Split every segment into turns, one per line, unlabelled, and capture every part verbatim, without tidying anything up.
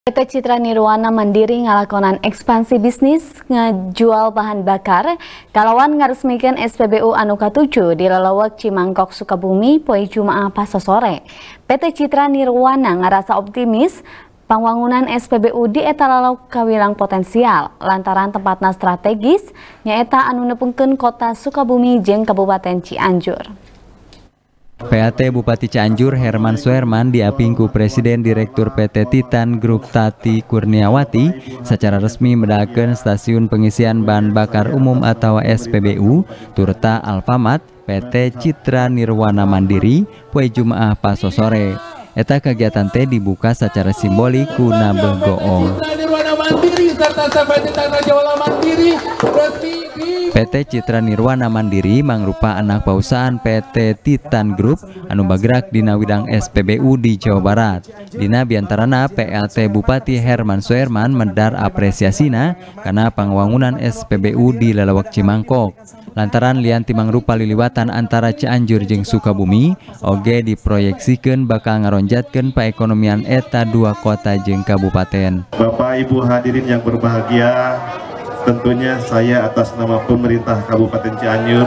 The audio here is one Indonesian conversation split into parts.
P T Citra Nirwana Mandiri ngalakonan ekspansi bisnis ngejual bahan bakar kalawan ngaresmikeun S P B U anu katujuh di Lelewek Cimangkok Sukabumi poe Jumaah pas sore. P T Citra Nirwana ngarasa optimis pangwangunan S P B U di eta lalok kawilang potensial lantaran tempatna strategis nyaeta anu nepungkeun kota Sukabumi jeung Kabupaten Cianjur.
P A T Bupati Cianjur Herman Suherman diaping ku Presiden Direktur P T Titan Group Tati Kurniawati secara resmi medakeun stasiun pengisian bahan bakar umum atau S P B U turta Alfamart P T Citra Nirwana Mandiri poe Jumaah pas sore. Eta kegiatan teh dibuka secara simbolik ku nabeh goong. P T Citra Nirwana Mandiri mangrupa anak perusahaan P T Titan Group anu bagrak dina widang S P B U di Jawa Barat. Dina biantarana P L T Bupati Herman Suherman mendar apresiasina karena pangwangunan S P B U di Lelewek Cimangkok. Lantaran lian timang rupa liliwatan antara Cianjur jeung Sukabumi, oge diproyeksikeun bakal ngaronjatkeun perekonomian eta dua kota jeung kabupaten.
Bapak Ibu hadirin yang berbahagia, tentunya saya atas nama pemerintah Kabupaten Cianjur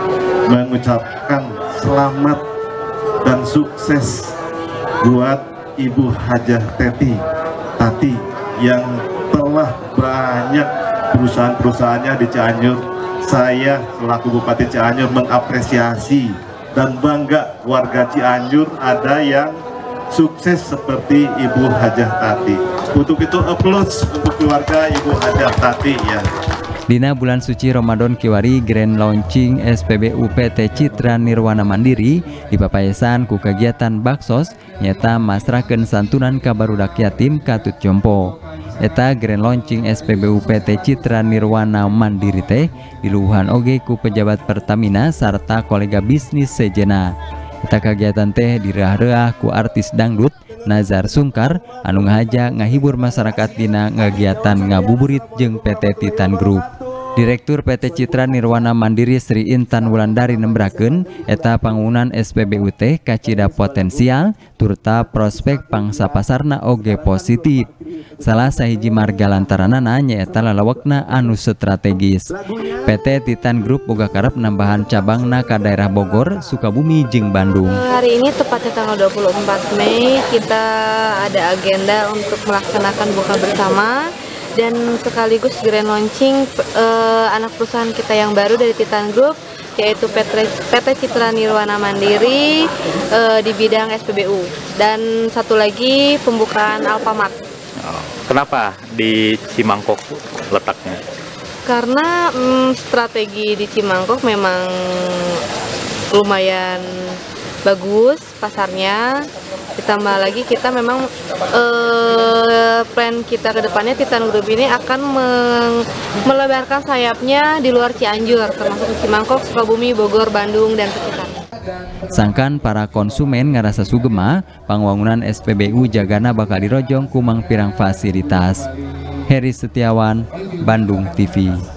mengucapkan selamat dan sukses buat Ibu Hajah Teti Tati yang telah banyak perusahaan-perusahaannya di Cianjur. Saya selaku Bupati Cianjur mengapresiasi dan bangga warga Cianjur ada yang sukses seperti Ibu Hajah Tati. Untuk itu aplaus untuk keluarga Ibu Hajah Tati ya.
Dina bulan suci Ramadan kiwari grand launching S P B U P T Citra Nirwana Mandiri dipapaesan ku kegiatan baksos nyata masrakeun santunan ka barudak yatim Katut Jompo. Eta grand launching S P B U P T Citra Nirwana Mandiri teh diluhuhan oge ku pejabat Pertamina sarta kolega bisnis sejenna. Eta kegiatan teh dirah-reah ku artis dangdut Nazar Sungkar anu ngahaja ngahibur masyarakat dina ngagiatan ngabuburit jeung P T Titan Group. Direktur P T Citra Nirwana Mandiri Sri Intan Wulandari nembrakeun eta pangwangunan S P B U teh kacida potensial turta prospek pangsa pasarna oge positif. Salah sahiji marga lantaranana nyaeta lalawekna anu strategis. P T Titan Group boga karep nambahan cabangna ka daerah Bogor, Sukabumi jeung Bandung.
Hari ini tepatnya tanggal dua puluh empat Mei kita ada agenda untuk melaksanakan buka bersama dan sekaligus grand launching eh, anak perusahaan kita yang baru dari Titan Group yaitu P T Citra Nirwana Mandiri eh, di bidang S P B U dan satu lagi pembukaan Alfamart.
Kenapa di Cimangkok letaknya?
Karena mm, strategi di Cimangkok memang lumayan bagus pasarnya. Ditambah lagi kita memang eh, plan kita ke depannya Titan Group ini akan melebarkan sayapnya di luar Cianjur termasuk Cimangkok, Sukabumi, Bogor, Bandung dan sekitarnya.
Sangkan para konsumen ngarasa sugema pangwangunan S P B U jagana bakal dirojong kumang pirang fasilitas. Heri Setiawan, Bandung T V.